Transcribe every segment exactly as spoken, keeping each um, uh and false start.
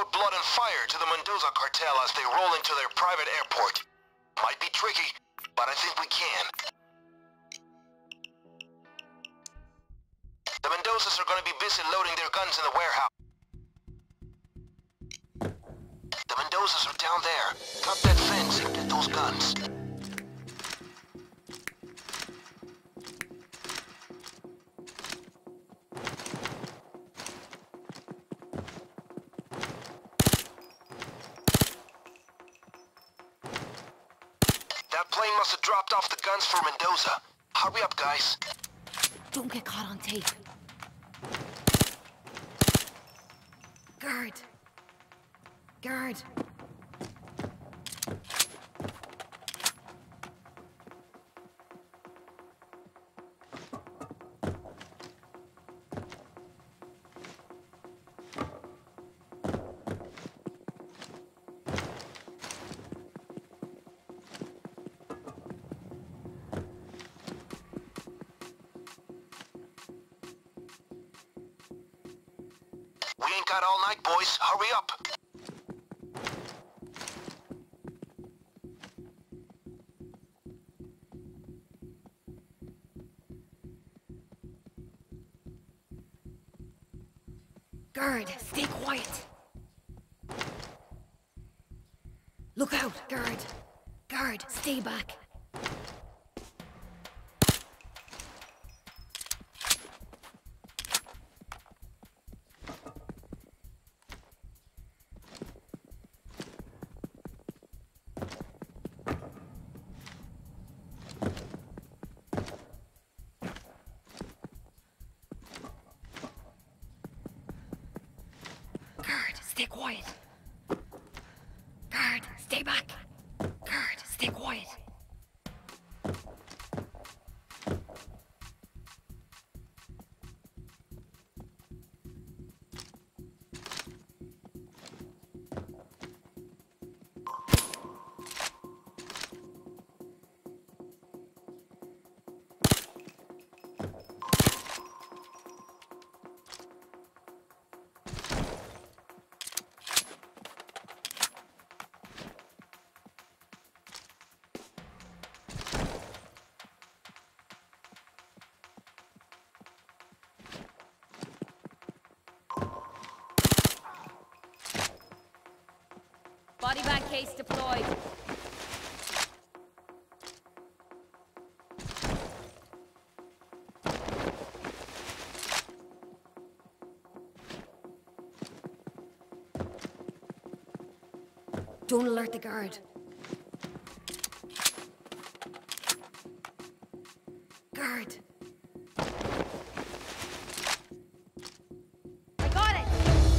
blood and fire to the Mendoza cartel as they roll into their private airport. Might be tricky, but I think we can. The Mendozas are gonna be busy loading their guns in the warehouse. The Mendozas are down there. Cut that fence and get those guns. That plane must have dropped off the guns for Mendoza. Hurry up, guys. Don't get caught on tape. Guard. Guard. We ain't got all night, boys. Hurry up. Guard, stay quiet. Look out, guard. Guard, stay back. Stay quiet. Guard, stay back. Guard, stay quiet. Body bag case deployed. Don't alert the guard. Guard. I got it!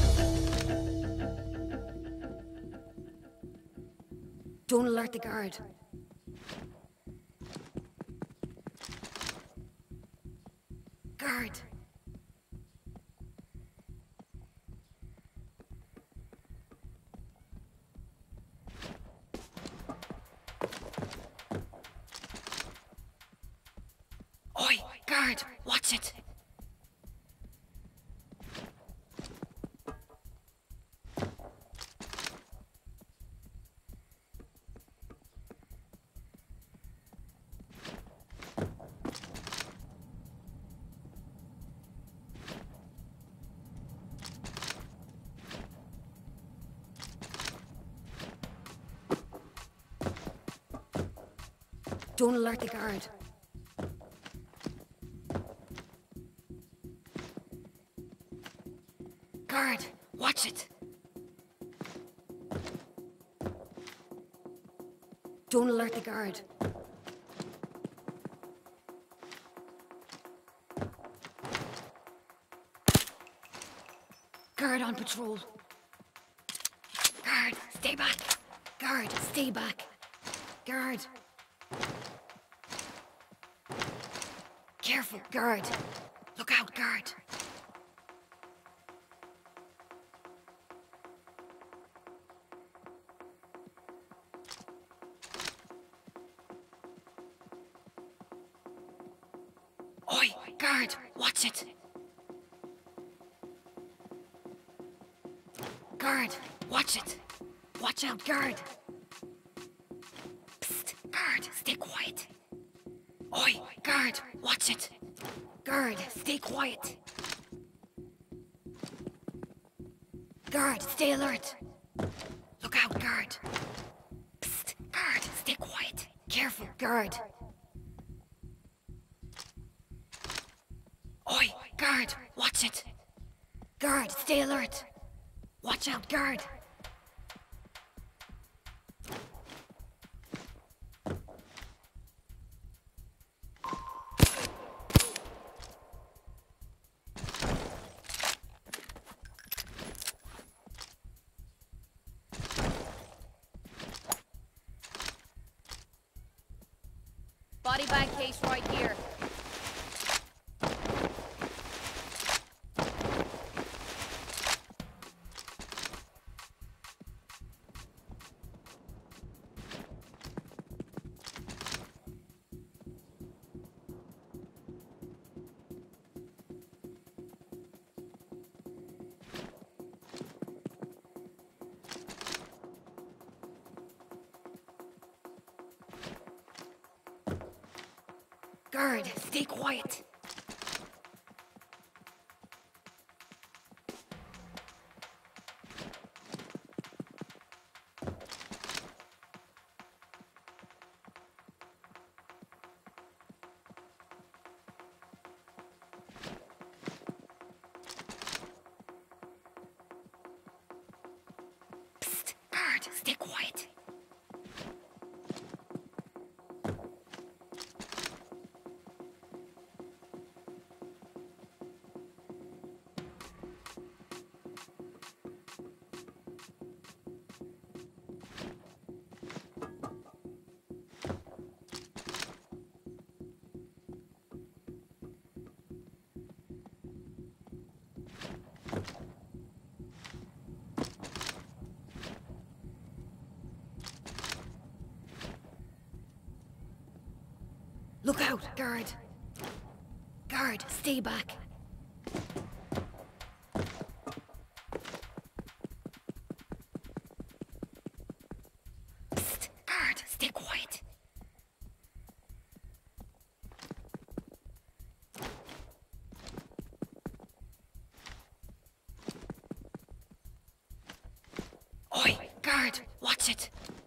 Don't alert the guard. Guard. Oi, guard, watch it. Don't alert the guard. Guard, watch it. Don't alert the guard. Guard on patrol. Guard, stay back. Guard, stay back. Guard. Careful, guard. Look out, guard. Oi, guard, watch it. Guard. Guard, watch it. Watch out, guard. Psst, guard, stay quiet. Oi, guard, watch it. Guard, stay quiet. Guard, stay alert. Look out, guard. Psst, guard, stay quiet. Careful, guard. Oi, guard, watch it. Guard, stay alert. Watch out, guard. Body bag case right here. Guard, stay quiet. Psst, guard, stay quiet. Look out, guard. Guard, stay back. Psst, guard, stay quiet. Oi, guard, watch it.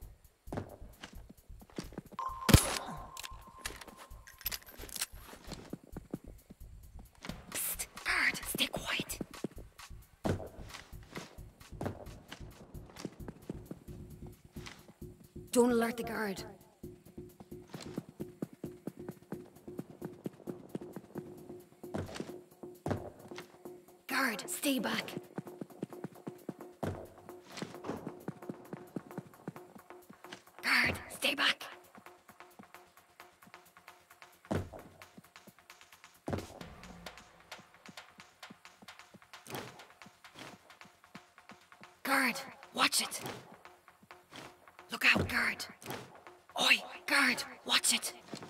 Stay quiet. Don't alert the guard. Guard, stay back. Guard, stay back. Guard, watch it. Look out, guard. Oi, guard, watch it.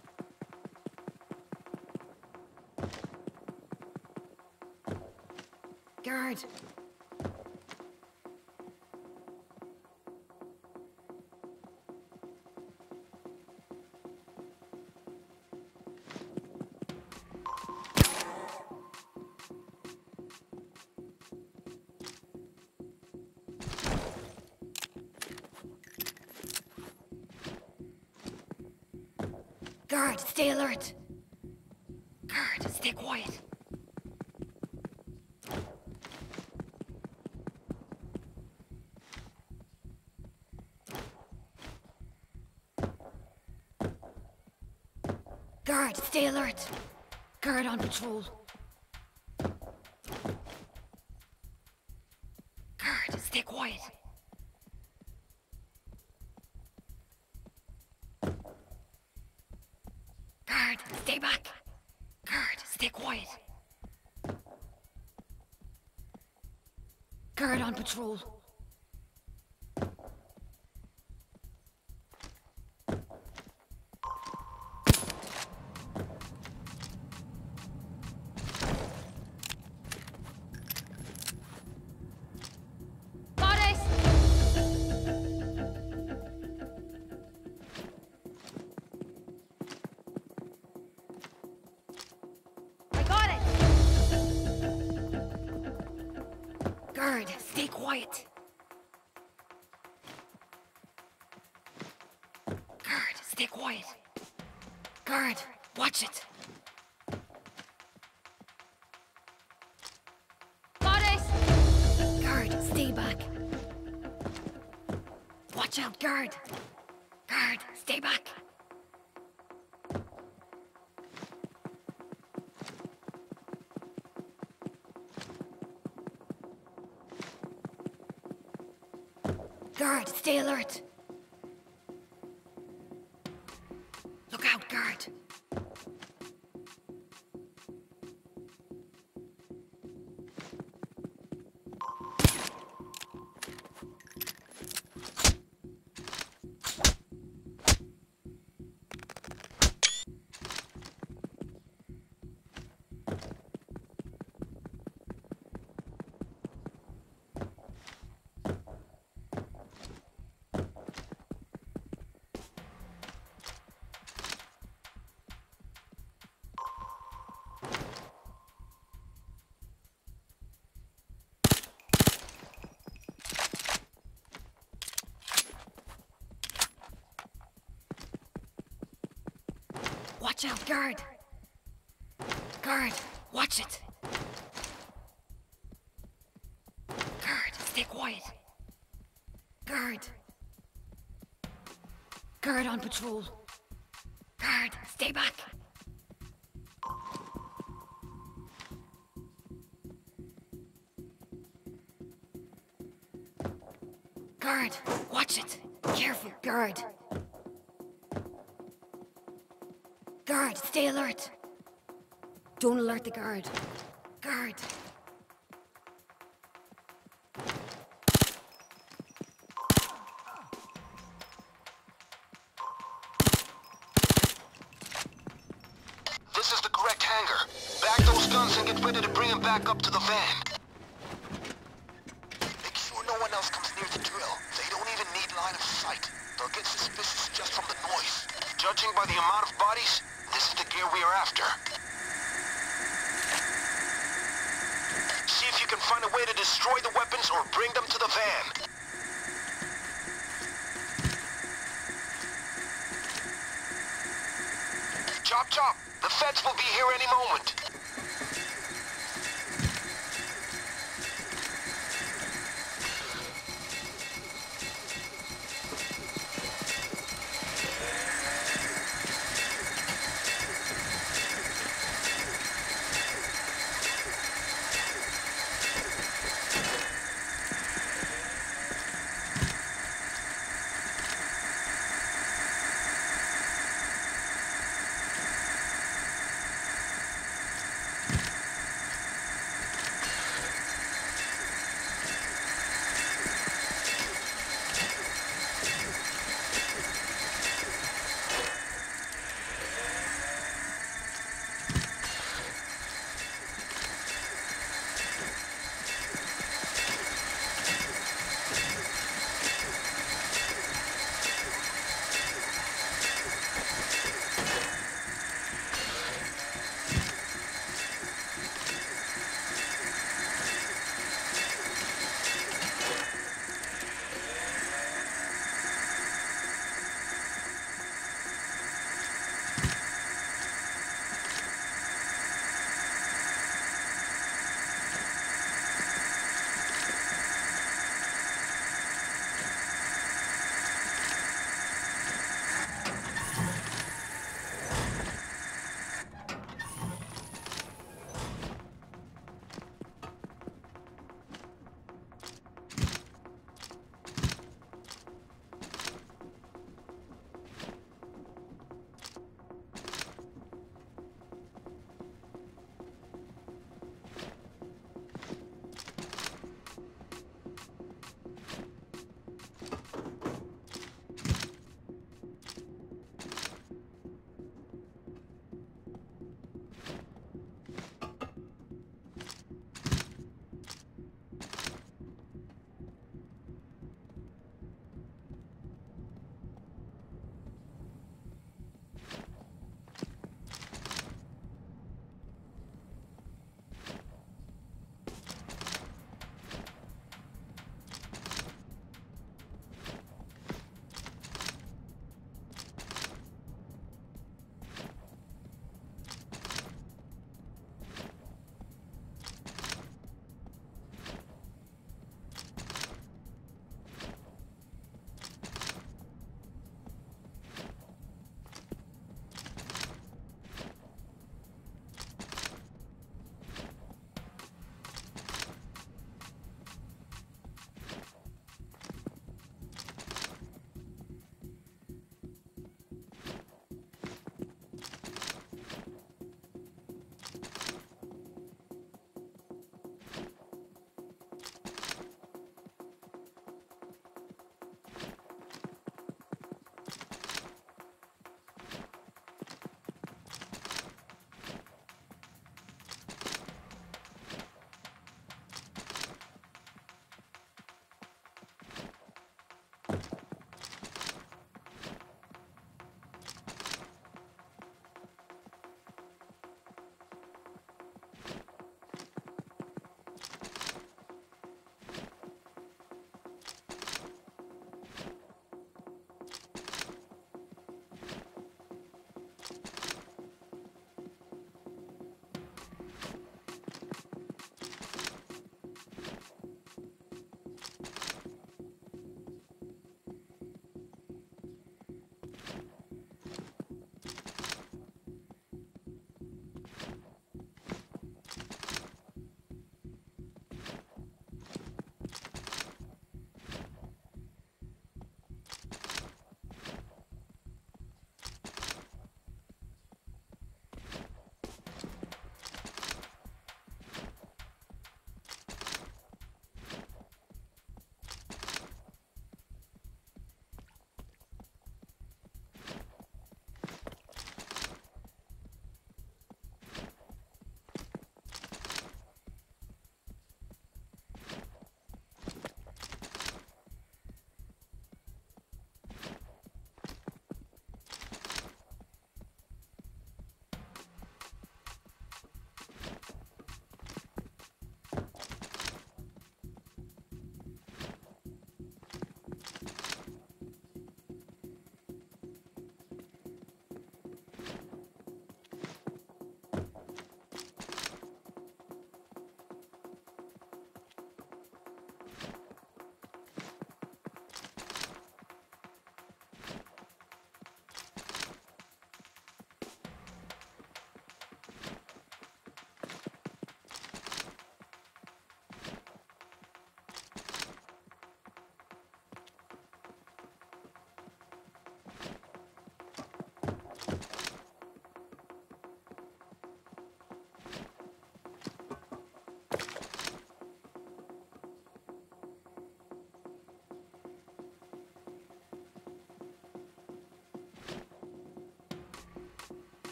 Guard. Guard, stay alert. Guard, stay quiet. Guard, stay alert. Guard on patrol. Guard, stay quiet. Guard, stay back. Guard, stay quiet. Guard on patrol. Body! quiet. Guard, stay quiet. Guard, watch it. Got it! Guard, stay back. Watch out, guard. Guard, stay back. Guard, stay alert. Look out, guard. Watch out, guard! Guard, watch it! Guard, stay quiet. Guard. Guard on patrol. Guard, stay back. Guard, watch it. Careful, guard. Guard, stay alert. Don't alert the guard. Guard. This is the correct hangar. Back those guns and get ready to bring them back up to the van. Make sure no one else comes near the drill. They don't even need line of sight. They'll get suspicious just from the noise. Judging by the amount of bodies, this is the gear we are after. See if you can find a way to destroy the weapons or bring them to the van. Chop chop! The feds will be here any moment.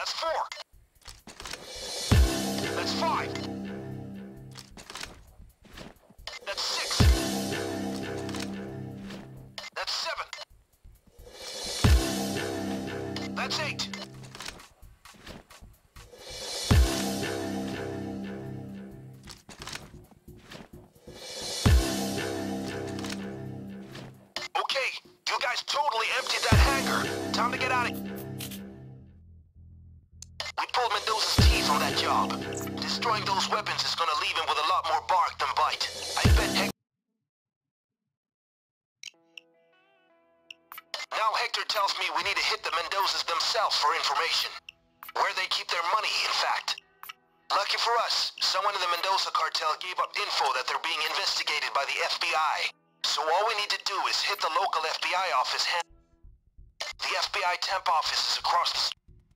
That's four. That's five. That's six. That's seven. That's eight. Okay, you guys totally emptied that hangar. Time to get out of here. We pulled Mendoza's teeth on that job. Destroying those weapons is gonna leave him with a lot more bark than bite. I bet Hector... Now Hector tells me we need to hit the Mendozas themselves for information. Where they keep their money, in fact. Lucky for us, someone in the Mendoza cartel gave up info that they're being investigated by the F B I. So all we need to do is hit the local F B I office. The F B I temp office is across the street.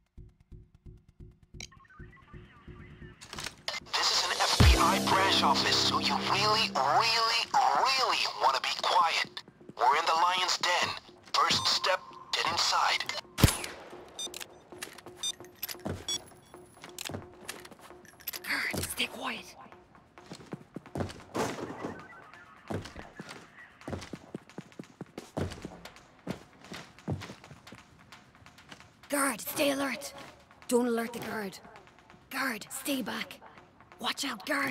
This is an F B I branch office, so you really, really, really want to be quiet. We're in the lion's den. First step, get inside. Guard, stay quiet. Guard, stay alert. Don't alert the guard. Guard, stay back. Watch out, guard.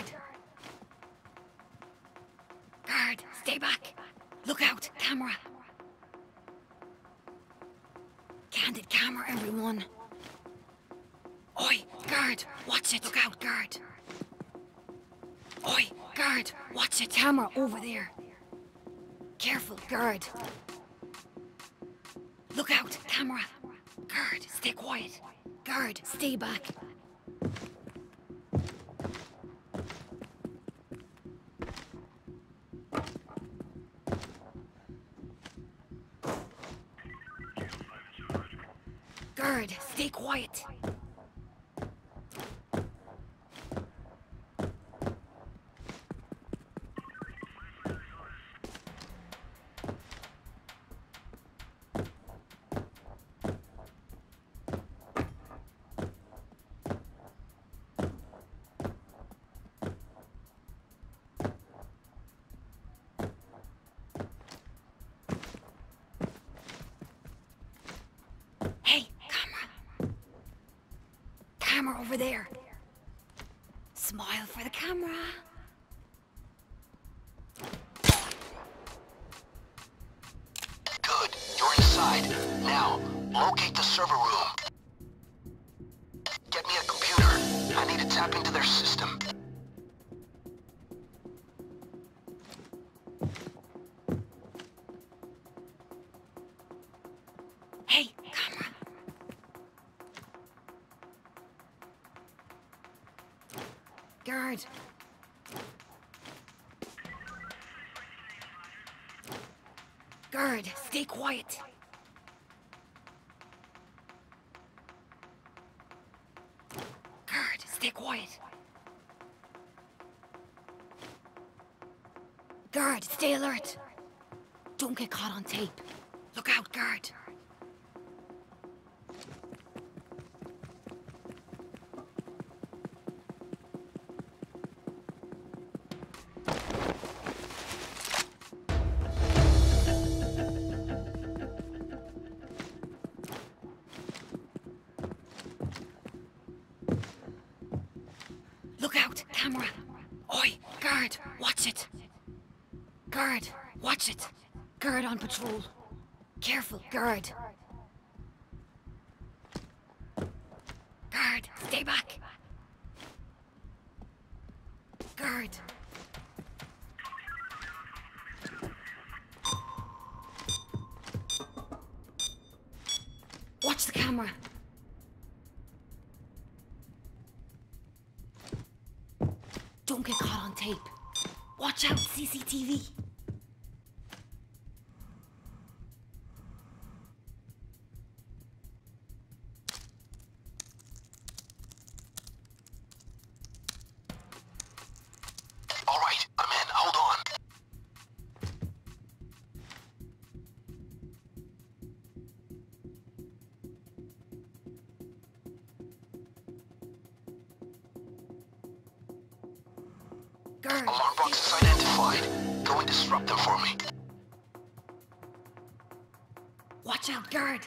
Guard, stay back. Look out, camera. Candid camera, everyone. Oi, guard, watch it. Look out, guard. Oi, guard, watch it. Camera over there. Careful, guard. Look out, camera. Guard, stay quiet. Guard, stay back. Guard, stay quiet. Hey, camera. Camera over there. Smile for the camera. Good, you're inside. Now, locate the server room. Get me a computer. I need to tap into their system. Hey, camera. Guard. Guard, stay quiet. Guard, stay quiet. Guard, stay alert. Don't get caught on tape. Look out, guard. Look out, camera. Oi, guard, watch it. Guard, watch it. Guard on patrol. Careful, guard. Guard, stay back. Guard. Watch the camera. Don't get caught on tape. Watch out, C C T V. All right, I'm in. Hold on. Guard, Alarm box is identified. Go and disrupt them for me. watch out, guard.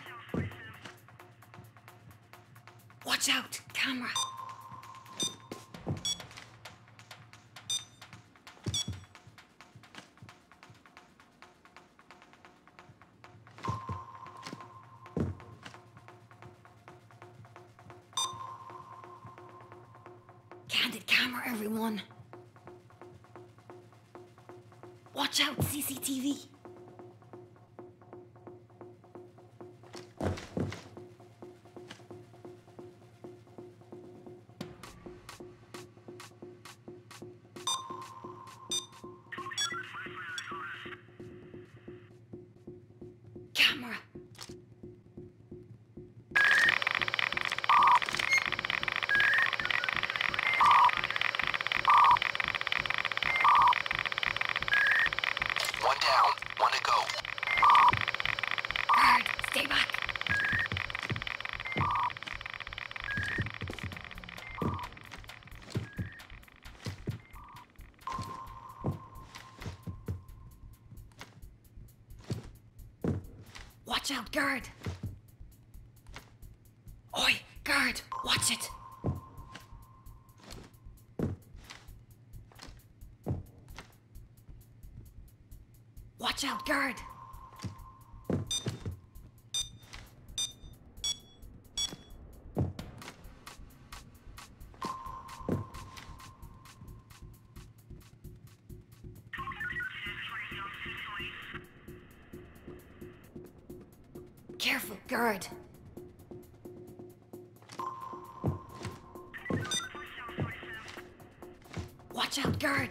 Watch out, camera. Candid camera, everyone. Watch out, C C T V. Camera. One down. One to go. Guard, stay back. Watch out, guard. Oi, guard, watch it. Watch out, guard. Careful, guard. Watch out, guard.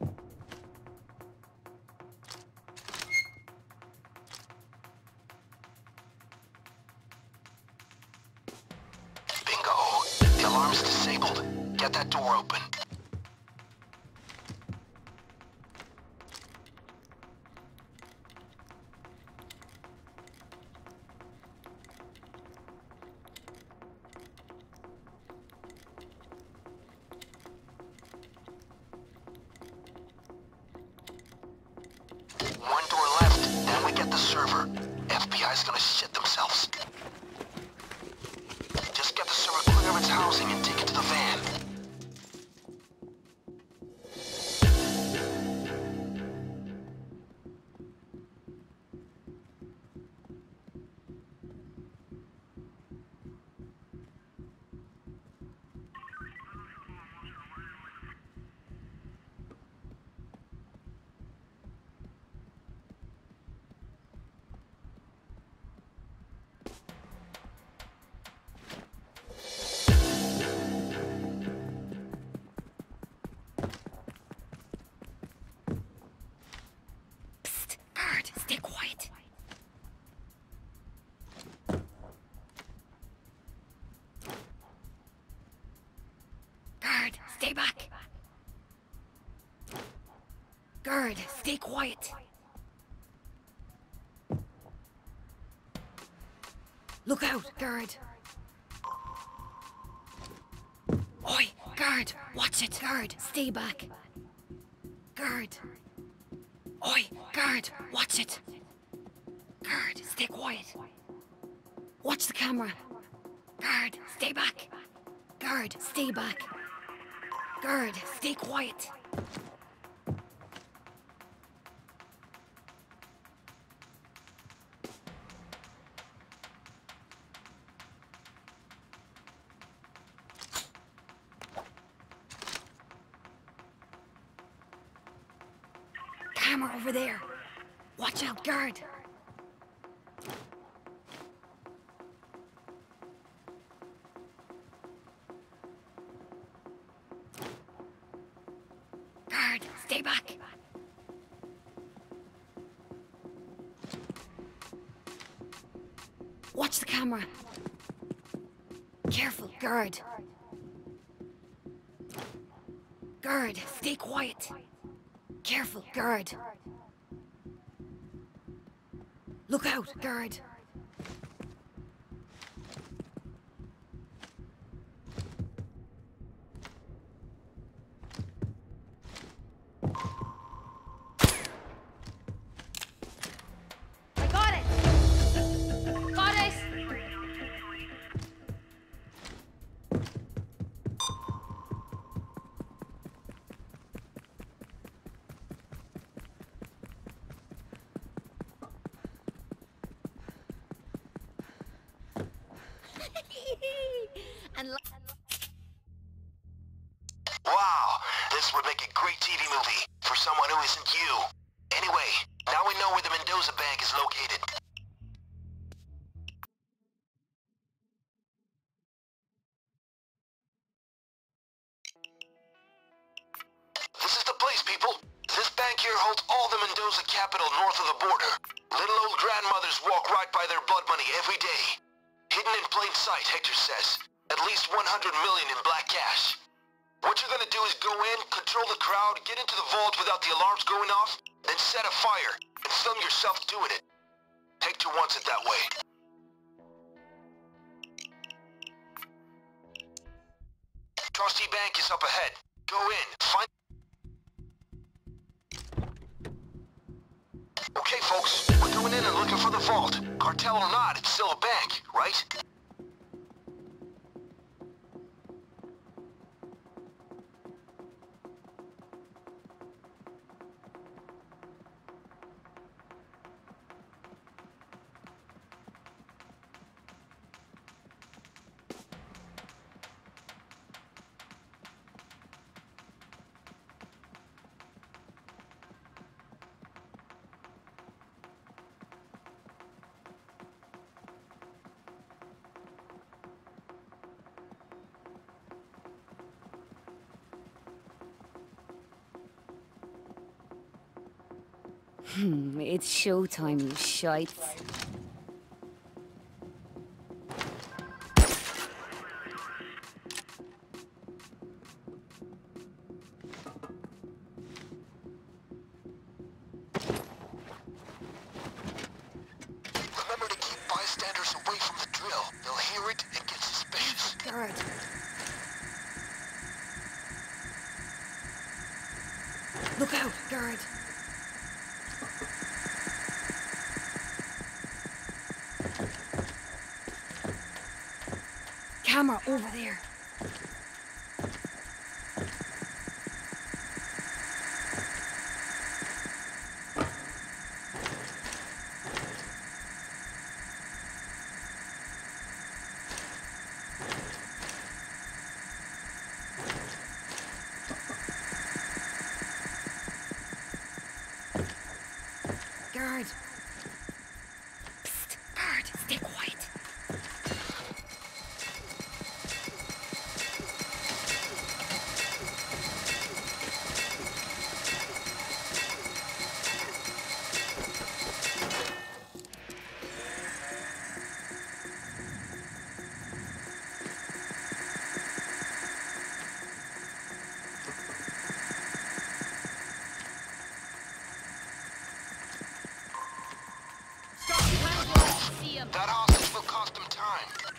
Bingo. The alarm's disabled. Get that door open. One door left, then we get the server. F B I's gonna shit themselves. Just get the server clear of its housing and take it to the van. Psst, guard, stay quiet. Guard, stay back. Guard, stay quiet. Look out, guard. Oi, guard, watch it. Guard, stay back. Guard. Oi, guard, watch it. Guard, stay quiet. Watch the camera. Guard, stay back. Guard, stay back. Guard, stay quiet. Camera over there. Watch out, guard. Guard, stay back. Watch the camera. Careful, guard. Guard, stay quiet. Careful, guard. Look out, guard. And Wow, this would make a great T V movie for someone who isn't you. Anyway, now we know where the Mendoza Bank is located. This is the place, people. This bank here holds all the Mendoza capital north of the border. Little old grandmothers walk right by their blood money every day. Hidden in plain sight, Hector says. At least one hundred million in black cash. What you're gonna do is go in, control the crowd, get into the vault without the alarms going off, then set a fire, and film yourself doing it. Hector wants it that way. Trustee Bank is up ahead. Go in, find... Okay, folks, we're going in and looking for the vault. Cartel or not, it's still a bank, right? Hmm, it's showtime, you shites. Remember to keep bystanders away from the drill. They'll hear it and get suspicious. Guard. Look out, guard. Camera over there. Guard. Psst, guard, stay quiet. That hostage will cost them time.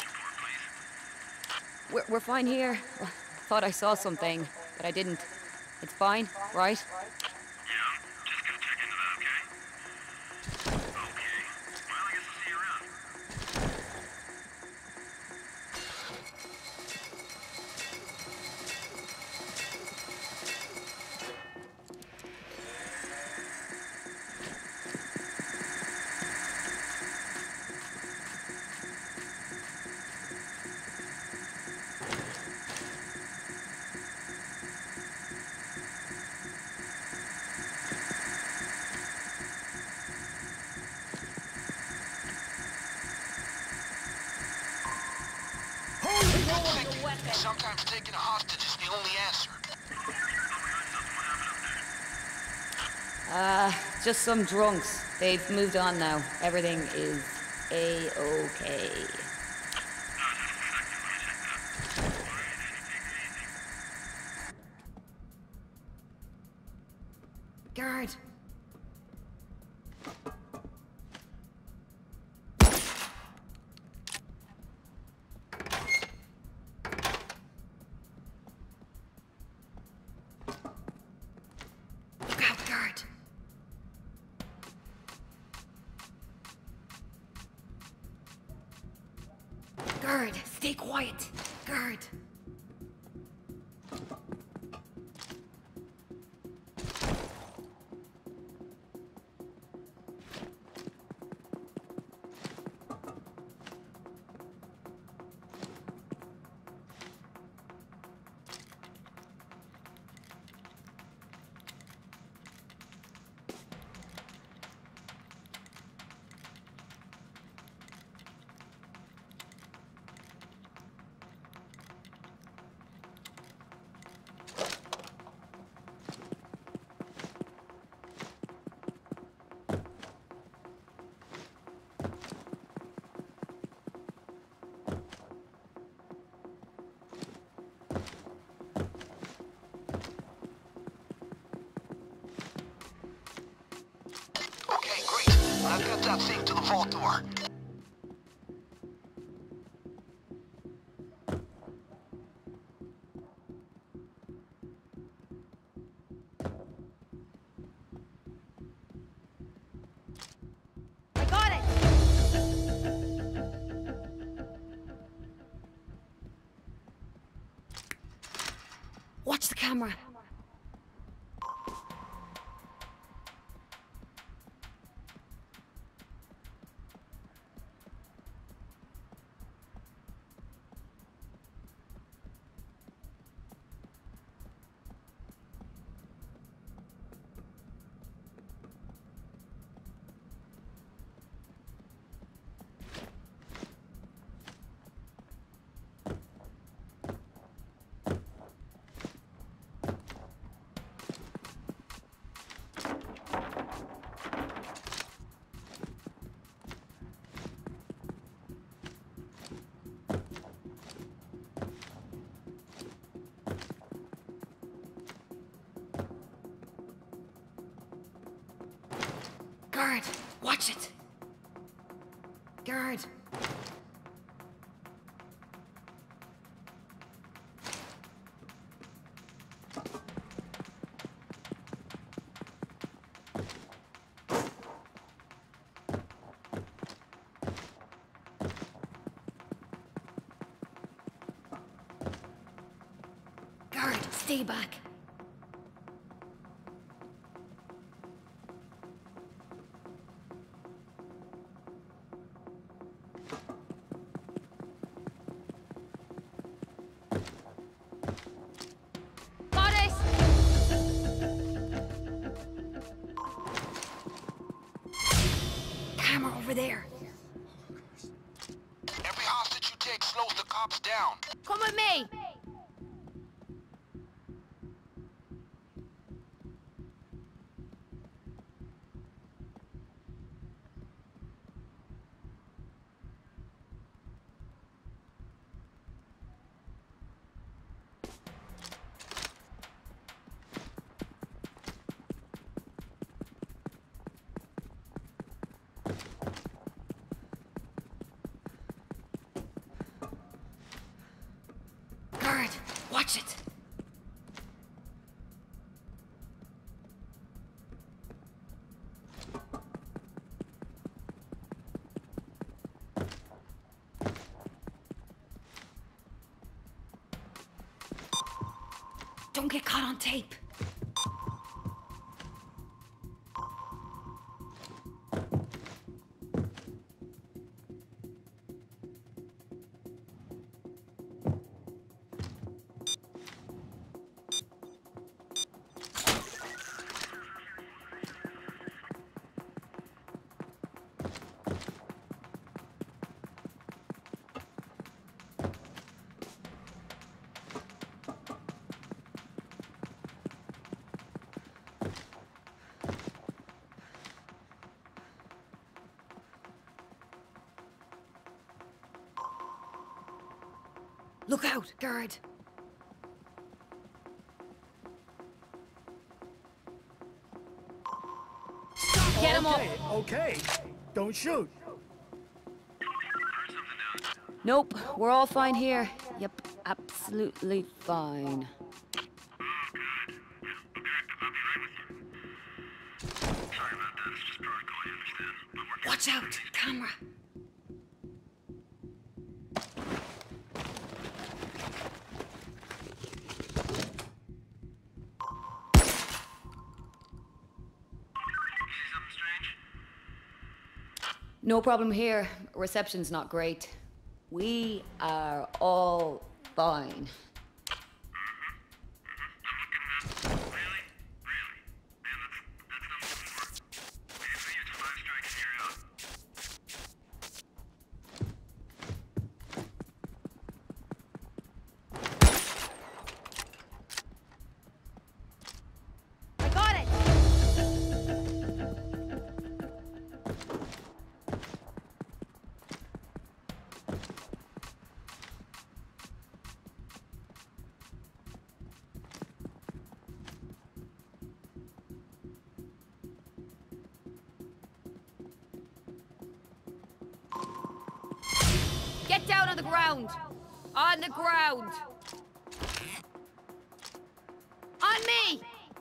We're, we're fine here. Thought I saw something, but I didn't. It's fine, right? Sometimes taking a hostage is the only answer. Uh, just some drunks. They've moved on now. Everything is A-okay. Guard. Guard, stay quiet. Guard. I've got that thing to the vault door. I got it! Watch the camera. Guard, watch it. Guard. Guard, stay back. Over there. Every hostage you take slows the cops down. Come with me! Guard, watch it. Don't get caught on tape. Look out, guard. Get him okay, all. okay. Don't shoot. Nope, we're all fine here. Yep, absolutely fine. Watch out, camera. No problem here. Reception's not great. We are all fine. I got it! ground! On the ground! On me!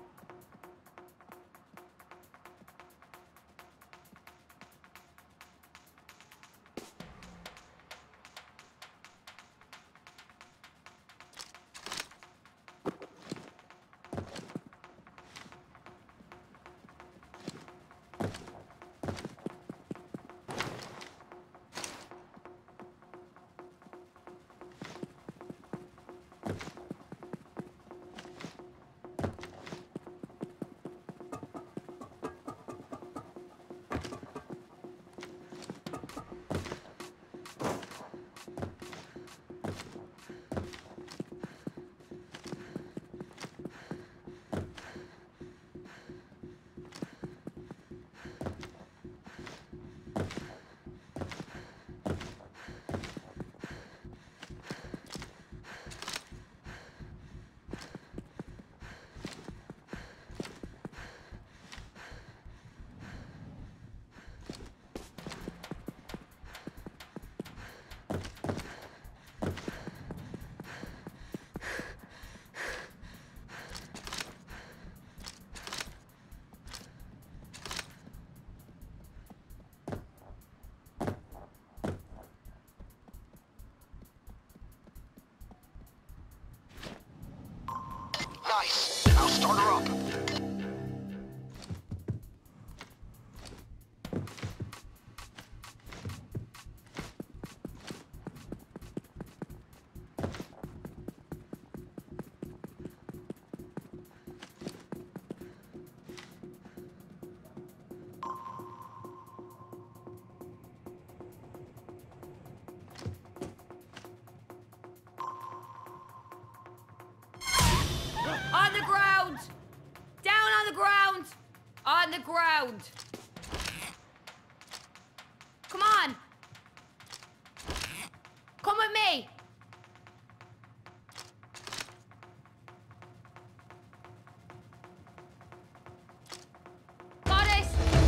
Nice. Now start her up. On the ground! Down on the ground! On the ground! Come on! Come with me! Got it!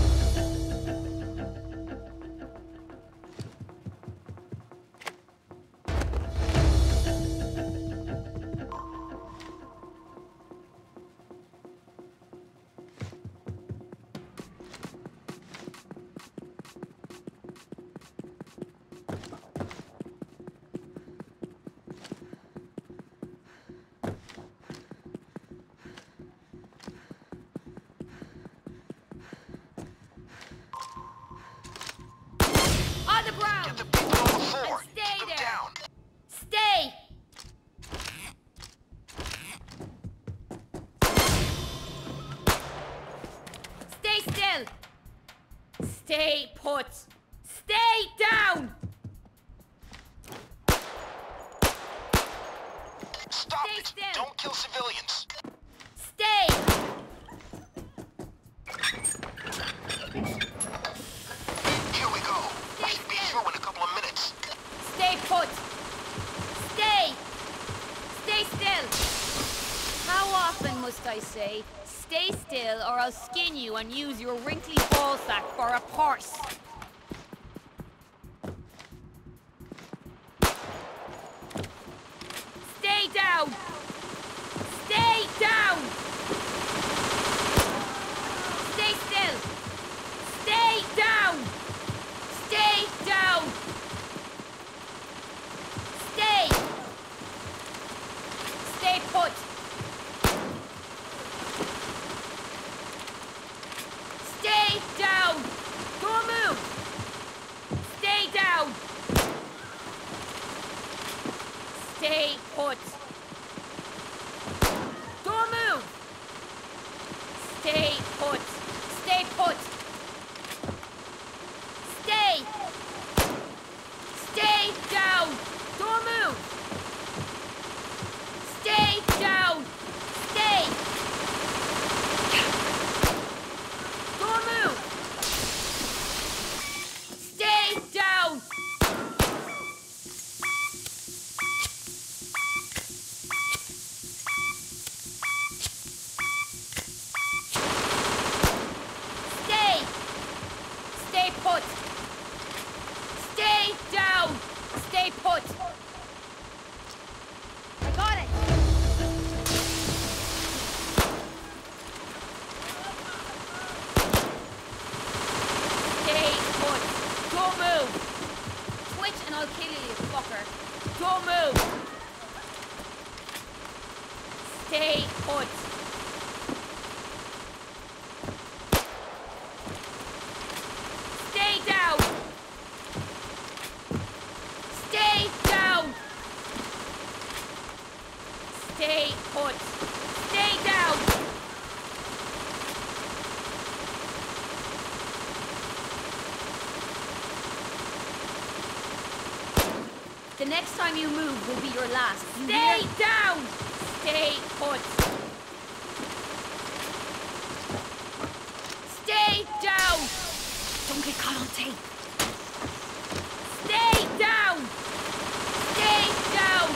On the ground! Get the people on the floor. And stay Keep them there. down. Stay! Stay still! Stay put! Stay down! Stop Stay it. still. Don't kill civilians. Stay! Here we go. We should be through in a couple of minutes. Stay put! Stay! Stay still! How often must I say, stay still or I'll skin you and use your wrinkly ballsack for a purse? Stay down! Stay down! Stay still! Stay down! Stay down! Stay! Stay put! Stay down! Don't move! Stay down! Stay put! Don't move! Stay put! Stay put! Stay! Stay down! Don't move! Stay down! Stay! Don't move! Stay down! Stay! Stay put. Stay down. Stay down. Stay put. Stay down. The next time you move will be your last. Stay down! Stay put. Stay down! Don't get caught on tape. Stay down! Stay down!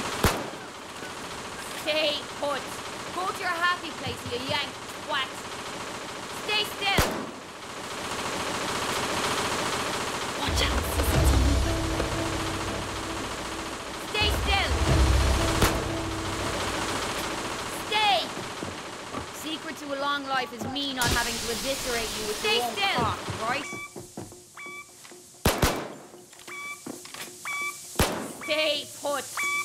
Stay put. Go to your happy place, you yank twat. Stay still. Watch out. Stay still. Stay. Secret to a long life is me not having to eviscerate you with Stay your own still. cock, right? Stay put.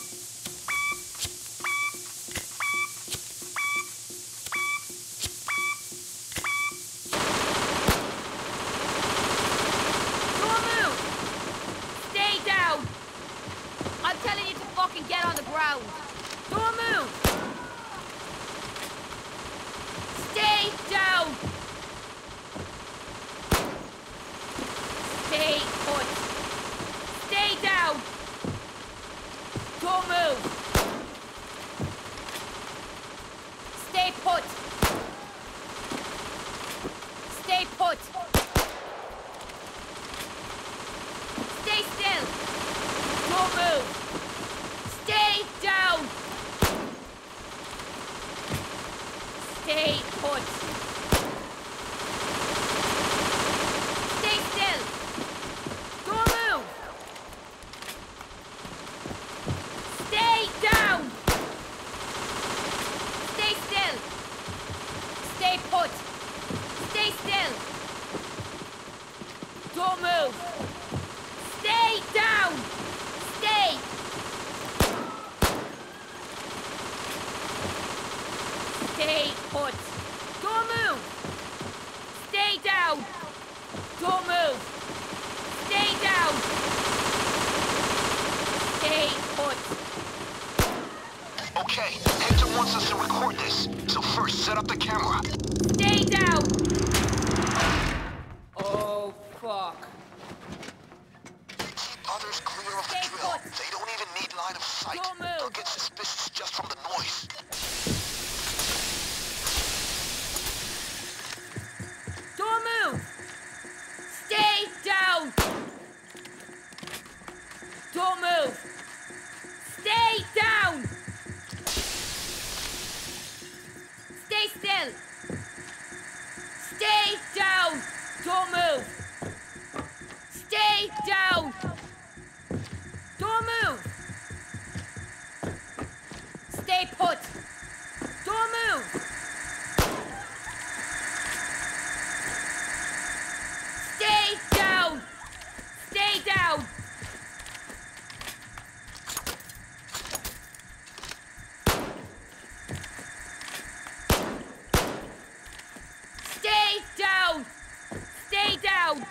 Don't move. Stay down. I'm telling you to fucking get on the ground. Don't move. Stay down. Stay put. Stay down. Don't move. Stay put. Stay put. Stay still. Don't move. Stay down. Stay put. Stay still. Don't move. Stay down. Stay still. Stay put. Stay still. Don't move. Stay down. Stay. Stay put. Don't move. Stay down. Don't move. Stay down. Stay put. Okay, Hector wants us to record this. So first, set up the camera. Stay down. Oh, fuck. Keep others clear of the Stay drill. put. They don't even need line of sight. Don't move. They'll get suspicious just from the noise. Don't move. Stay down. Don't move. Stay down. Stay still. Stay down. Don't move. Stay down. Don't move. Stay put. Don't move. Stay down. Stay down. Stay down. Stay down.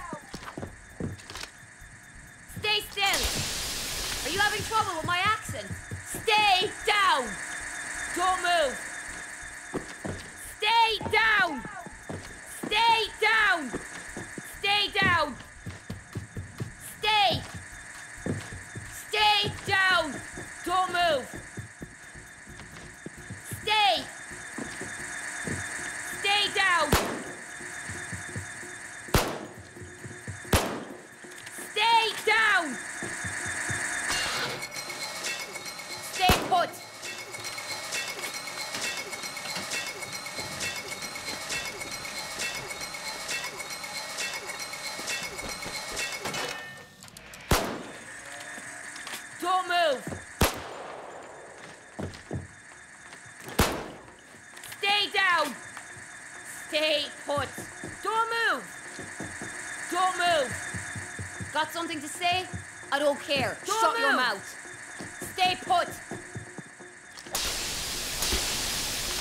Stay still. Are you having trouble with my accent? Stay down. Don't move. Stay down. Stay down. Stay down. Stay. Stay down. Don't move. Stay. Stay down. Stay down. Stay put. Don't move. Stay down. Stay put. Don't move. Don't move. Got something to say? I don't care. Don't Shut your move. mouth. Stay put.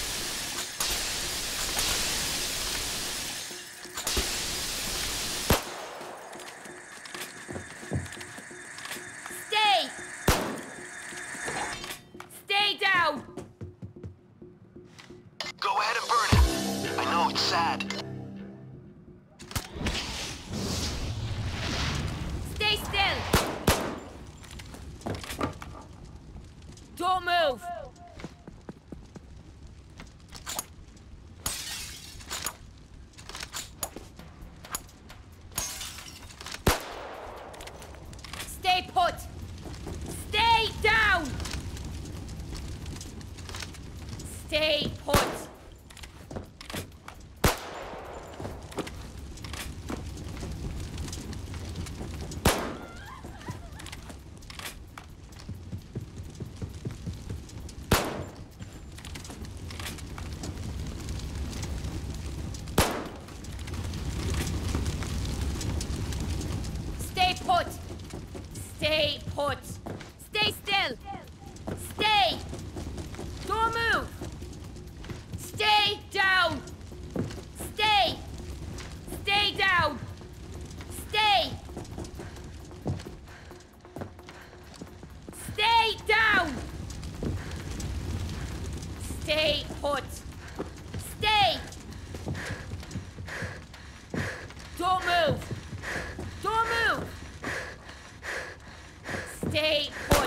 sad. Stay still! Don't move! Stay put! Stay down! Stay put! Stay put! Stay put! Stay still! Stay! Don't move! Stay down! Stay! Stay down! Stay! Stay down! Stay put! Stay! Don't move! Don't move! Stay put!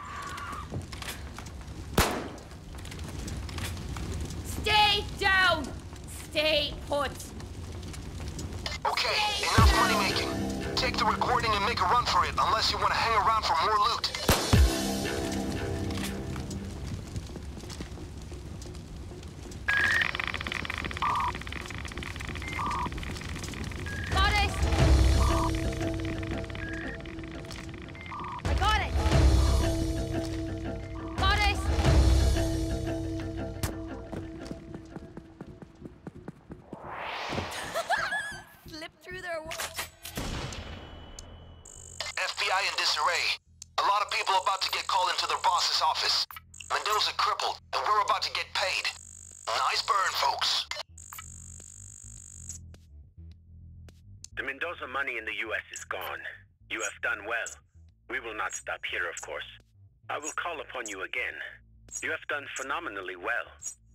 Stay down! Stay put! Okay, enough money making. Take the recording and make a run for it, unless you want to hang around for more loot. Got it! I got it! Got it! Slip through their wall. F B I in disarray. A lot of people about to get called into their boss's office. Mendoza crippled, and we're about to get paid. Nice burn, folks. The Mendoza money in the U S is gone. You have done well. We will not stop here, of course. I will call upon you again. You have done phenomenally well.